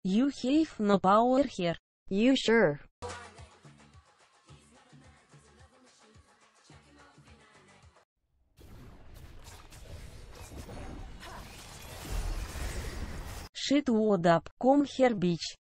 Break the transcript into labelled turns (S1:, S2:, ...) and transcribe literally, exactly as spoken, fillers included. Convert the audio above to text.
S1: You have no power here.
S2: You sure?
S1: Shit what up, come here bitch.